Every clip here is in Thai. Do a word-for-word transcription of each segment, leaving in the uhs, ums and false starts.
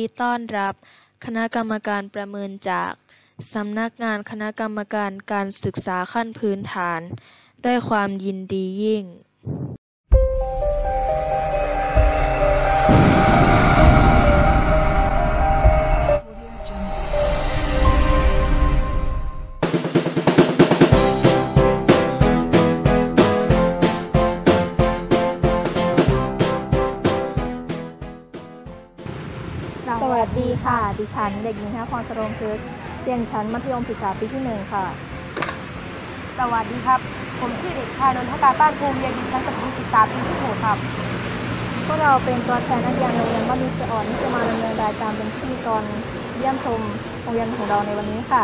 ดีต้อนรับคณะกรรมการประเมินจากสำนักงานคณะกรรมการการศึกษาขั้นพื้นฐานด้วยความยินดียิ่งสวัสดีค่ะดิฉันเด็กหญิงธนพร สโรงพฤกษ์เรียนชั้นมัธยมศึกษาปีที่หนึ่งค่ะสวัสดีครับผมชื่อเด็กชายนนทการบ้านภูมิเรียนชั้นประถมศึกษาปีที่หกครับพวกเราเป็นตัวแทนนักเรียนโรงเรียนบ้านดินสะอ่อนที่จะมาดำเนินรายการเป็นพิธีกรเยี่ยมชมโรงเรียนของเราในวันนี้ค่ะ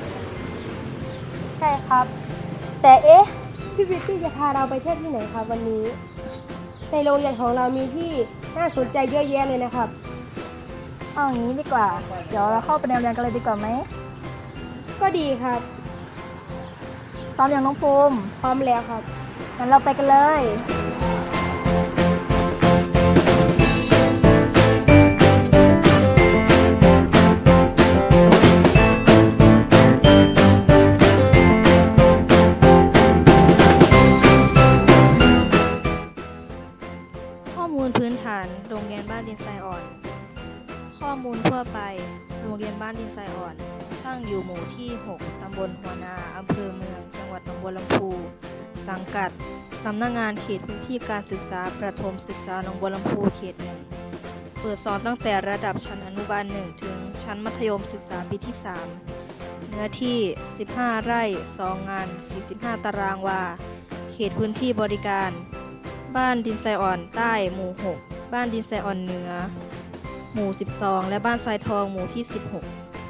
ใช่ครับแต่เอ๊ะพี่วิทย์จะพาเราไปเที่ยวที่ไหนครับวันนี้ในโรงเรียนของเรามีที่น่าสนใจเยอะแยะเลยนะครับเอาอย่างนี้ดีกว่าเดี๋ยวเราเข้าไปในโรงเรียนกันเลยดีกว่าไหมก็ดีครับพร้อมอย่างน้องภูมิพร้อมแล้วครับงั้นเราไปกันเลยข้อมูลพื้นฐานโรงเรียนบ้านดินทรายอ่อนข้อมูลทั่วไปโรงเรียนบ้านดินทรายอ่อนตั้งอยู่หมู่ที่หกตำบลหัวนาอำเภอเมืองจังหวัดหนองบัวลำพูสังกัดสำนักงานเขตพื้นที่การศึกษาประถมศึกษาหนองบัวลำพูเขตหนึ่งเปิดสอนตั้งแต่ระดับชั้นอนุบาลหนึ่งถึงชั้นมัธยมศึกษาปีที่สามเนื้อที่สิบห้าไร่สองงานสี่สิบห้าตารางวาเขตพื้นที่บริการบ้านดินทรายอ่อนใต้หมู่หกบ้านดินทรายอ่อนเหนือหมู่สิบสองและบ้านทรายทองหมู่ที่สิบหก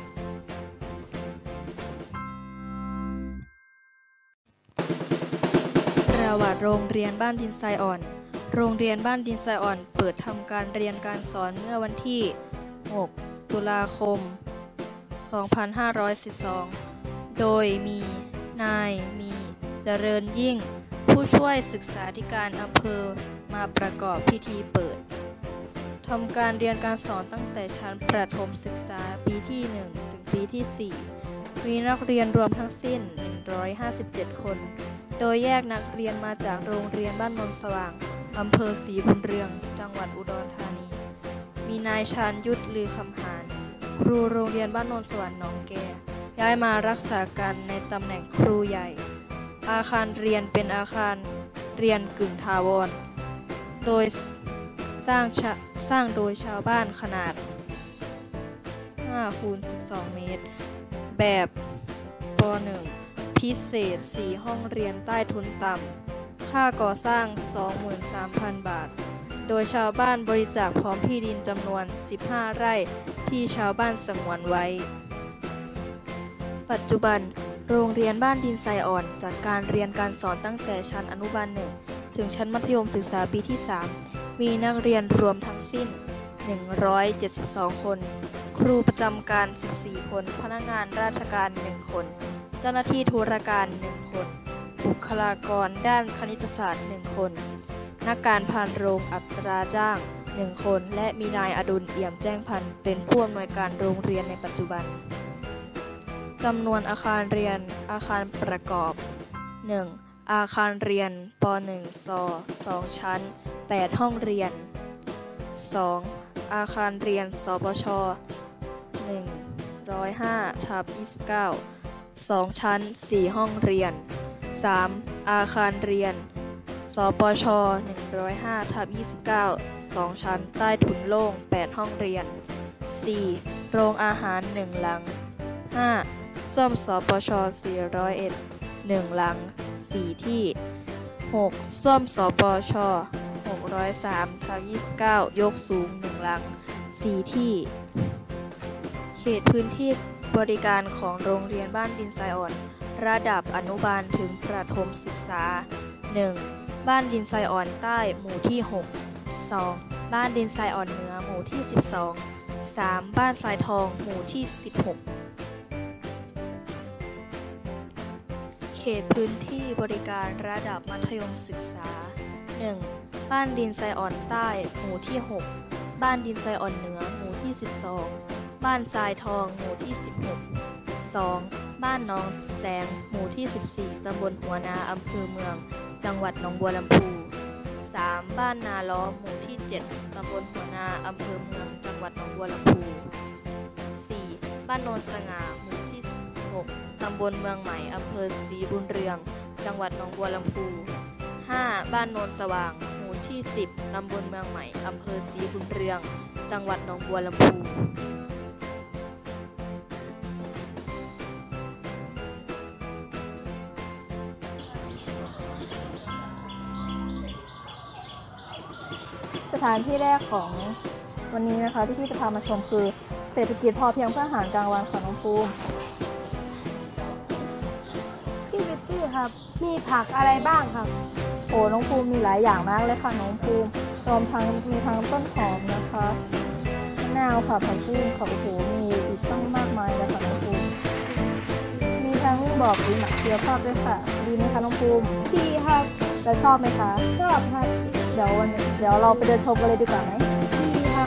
ประวัติโรงเรียนบ้านดินทรายอ่อนโรงเรียนบ้านดินทรายอ่อนเปิดทำการเรียนการสอนเมื่อวันที่หกตุลาคมสองพันห้าร้อยสิบสองโดยมีนายมีเจริญยิ่งผู้ช่วยศึกษาธิการอำเภอมาประกอบพิธีเปิดทำการเรียนการสอนตั้งแต่ชั้นประถมศึกษาปีที่หนึ่งถึงปีที่สี่มีนักเรียนรวมทั้งสิ้นหนึ่งร้อยห้าสิบเจ็ดคนโดยแยกนักเรียนมาจากโรงเรียนบ้านโนนสว่างอำเภอศรีบุญเรืองจังหวัดอุดรธานีมีนายชาญยุทธลือคำหารครูโรงเรียนบ้านโนนสวรรค์หนองแกย้ายมารักษาการในตำแหน่งครูใหญ่อาคารเรียนเป็นอาคารเรียนกึ่งถาวรโดยสร้างสร้างโดยชาวบ้านขนาดห้าคูณสิบสองเมตรแบบป หนึ่ง พิเศษสี่ห้องเรียนใต้ทุนต่ำค่าก่อสร้าง สองหมื่นสามพัน บาทโดยชาวบ้านบริจาคพร้อมที่ดินจำนวนสิบห้าไร่ที่ชาวบ้านสงวนไว้ปัจจุบันโรงเรียนบ้านดินทรายอ่อนจัดการเรียนการสอนตั้งแต่ชั้นอนุบาลหนึ่งถึงชั้นมัธยมศึกษาปีที่สามมีนักเรียนรวมทั้งสิ้นหนึ่งร้อยเจ็ดสิบสองคนครูประจำการสิบสี่คนพนักงานราชการหนึ่งคนเจ้าหน้าที่ธุรการหนึ่งคนบุคลากรด้านคณิตศาสตร์หนึ่งคนนักการพานโรงอัตราจ้างหนึ่งคนและมีนายอดุลเอี่ยมแจ้งพันธุ์เป็นผู้อำนวยการโรงเรียนในปัจจุบันจำนวนอาคารเรียนอาคารประกอบ หนึ่ง อาคารเรียนป หนึ่ง ซ สองชั้นแปดห้องเรียน สอง อาคารเรียนสปช หนึ่งร้อยห้าทับยี่สิบเก้า สองชั้นสี่ห้องเรียน สาม อาคารเรียนสปช หนึ่งร้อยห้าทับยี่สิบเก้า สองชั้นใต้ถุนโล่งแปดห้องเรียน สี่ โรงอาหารหนึ่งหลัง ห้า ส้วมสปช สี่ร้อยเอ็ด หนึ่งหลังสี่ที่ หก ส้วมสปช หกร้อยสามทับยี่สิบเก้า ยกสูงหนึ่งหลังสี่ที่เขตพื้นที่บริการของโรงเรียนบ้านดินทรายอ่อนระดับอนุบาลถึงประถมศึกษา หนึ่ง บ้านดินทรายอ่อนใต้หมู่ที่หก สอง บ้านดินทรายอ่อนเหนือหมู่ที่สิบสอง สาม บ้านทรายทองหมู่ที่สิบหกเขตพื้นที่บริการระดับมัธยมศึกษา หนึ่ง บ้านดินทรายอ่อนใต้หมู่ที่หกบ้านดินทรายอ่อนเหนือหมู่ที่สิบสองบ้านทรายทองหมู่ที่สิบหก สองบ้านหนองแสงหมู่ที่สิบสี่ตำบลหัวนาอำเภอเมืองจังหวัดหนองบัวลำพู สาม บ้านนาล้อมหมู่ที่เจ็ดตำบลหัวนาอำเภอเมืองจังหวัดหนองบัวลำพู สี่ บ้านโนนสง่าหมู่ที่หกตำบลเมืองใหม่อำเภอศรีบุญเรืองจังหวัดหนองบัวลำพู ห้า บ้านโนนสว่างหมู่ที่สิบตำบลเมืองใหม่อำเภอศรีบุญเรืองจังหวัดหนองบัวลำพูสถานที่แรกของวันนี้นะคะที่พี่จะพามาชมคือเศรษฐกิจพอเพียงเพื่ออาหารกลางวันของน้องภูมิพี่บิวตี้ครับมีผักอะไรบ้างครับโอ้น้องภูมิมีหลายอย่างมากเลยค่ะน้องภูมิรวมทั้งมีทั้งต้นหอมนะคะมะนาวค่ะผักบุ้งค่ะโอ้โหมีอีกตั้งมากมายเลยค่ะน้องภูมิมีทั้งบอกดีหมักเชียวภาพด้วยค่ะดีไหมคะน้องภูมิดีครับแล้วชอบไหมคะชอบครับเดี๋ยววันเดี๋ยวเราไปเดินชมกันเลยดีกว่าไหมดีครับ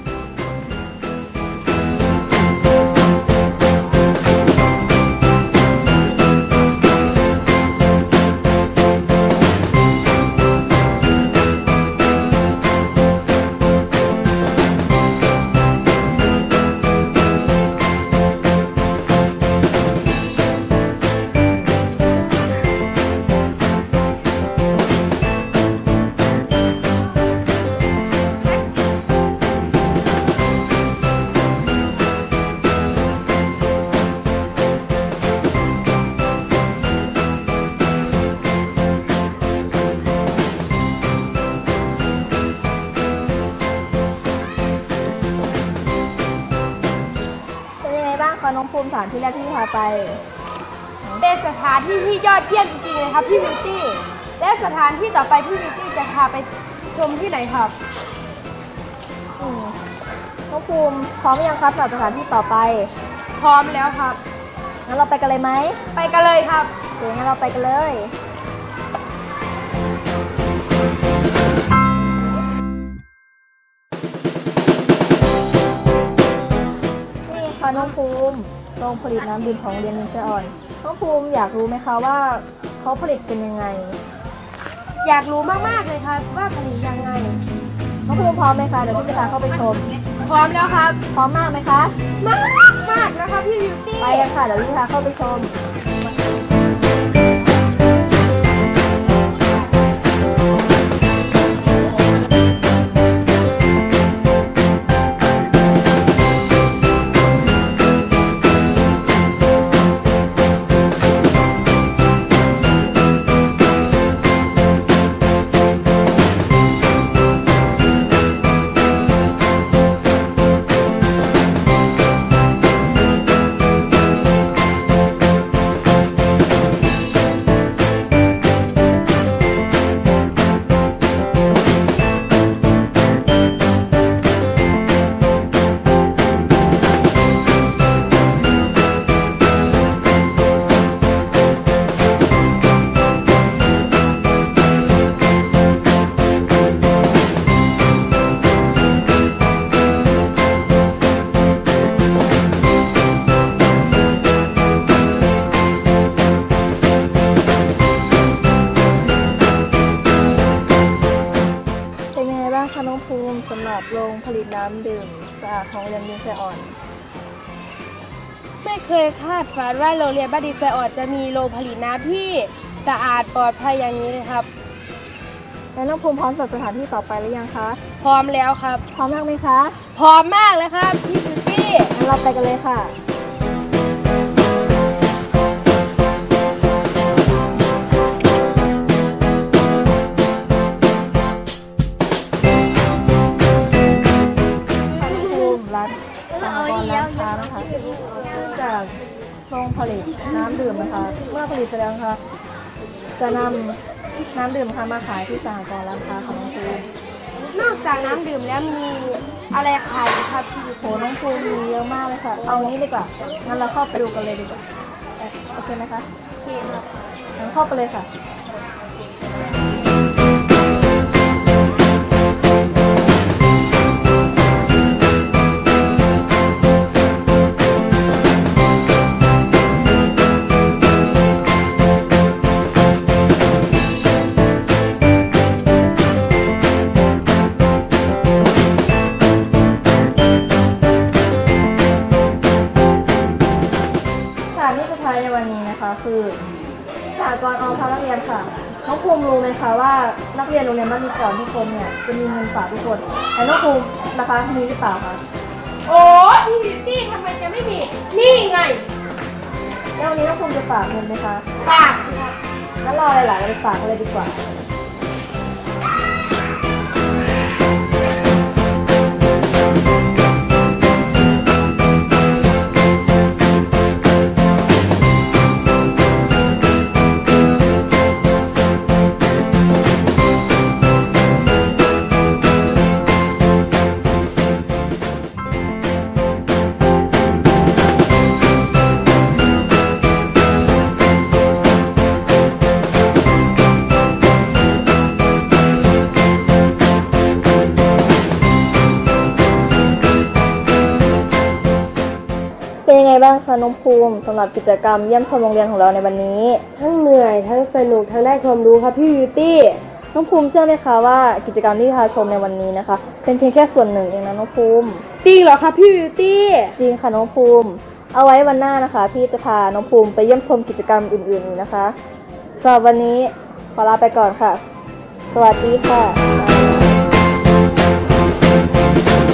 เป็นยังไงบ้างคะน้องภูมิสถานที่แรกที่พาไปเป็นสถานที่ที่ยอดเยี่ยมจริงๆเลยครับพี่บิวตี้และสถานที่ต่อไปพี่บิวตี้จะพาไปชมที่ไหนครับอืมน้องภูมิพร้อมหรือยังครับสำหรับสถานที่ต่อไปพร้อมแล้วครับงั้นเราไปกันเลยไหมไปกันเลยครับโอเคงั้นเราไปกันเลย นี่ค่ะน้องภูมิโรงผลิตน้ำดื่มของโรงเรียนนินจาอ่อน น้องภูมิอยากรู้ไหมคะว่าเขาผลิตเป็นยังไงอยากรู้มากๆเลยครับว่าผลิตยังไงน้องภูมิพร้อมไหมคะเดี๋ยวพี่จะพาเข้าไปชมพร้อมแล้วครับพร้อมมากไหมคะมากมากนะครับพี่บิวตี้ไปกันค่ะเดี๋ยวพี่จะพาเข้าไปชม เป็นยังไงบ้างคะน้องภูมิสำหรับโรงผลิตน้ำดื่มสะอาดของโรงเรียนนินจาอ่อนไม่เคยคาดฝันว่าโรงเรียนบ้านดินไซออดจะมีโรงผลิตน้ำที่สะอาดปลอดภัยอย่างนี้เลยครับแล้วน้องภูมิพร้อมสำหรับสถานที่ต่อไปหรือยังคะพร้อมแล้วครับพร้อมมากไหมคะพร้อมมากเลยครับพี่บิวตี้งั้นเราไปกันเลยค่ะ ภูมิรัฐสหกรณ์ร้านค้านะคะจากโรงผลิตน้ำดื่มนะคะ เมื่อผลิตเสร็จแล้วนะคะจะนำน้ำดื่มนะคะมาขายที่สหกรณ์ร้านค้าของน้องภูมินอกจากน้ำดื่มแล้วมีอะไรขายอีกครับพี่โหน้องภูมิมีเยอะมากเลยค่ะ เอางี้ดีกว่า งั้นเราเข้าไปดูกันเลยดีกว่า โอเคไหมคะโอเคครับงั้นเข้าไปเลยค่ะช้ในวันนี้นะคะคือสหกรณ์ออมทรัพย์นักเรียนค่ะน้องภูมิรู้ไหมคะว่านักเรียนโรงเรียนบ้านดินสอทุกคนเนี่ยจะมีเงินฝากทุกคนแต่น้องภูมินะคะมีหรือเปล่าคะโอ้พี่บิวตี้ทำไมจะไม่มี นี่ไงแล้ววันนี้น้องภูมิจะฝากเงินไหมคะปากสิคะงั้นรออะไรล่ะเราไปฝากกันเลยดีกว่า เป็นยังไงบ้างคะน้องภูมิสำหรับกิจกรรมเยี่ยมชมโรงเรียนของเราในวันนี้ทั้งเหนื่อยทั้งสนุกทั้งได้ความรู้ครับพี่บิวตี้น้องภูมิเชื่อไหมคะว่ากิจกรรมที่พาชมในวันนี้นะคะ เป็นเพียงแค่ส่วนหนึ่งเองนะน้องภูมิจริงเหรอครับพี่บิวตี้จริงค่ะน้องภูมิ เอาไว้วันหน้านะคะ พี่จะพาน้องภูมิไปเยี่ยมชมกิจกรรมอื่นๆอีกนะคะสำหรับวันนี้ขอลาไปก่อนค่ะ สวัสดีค่ะ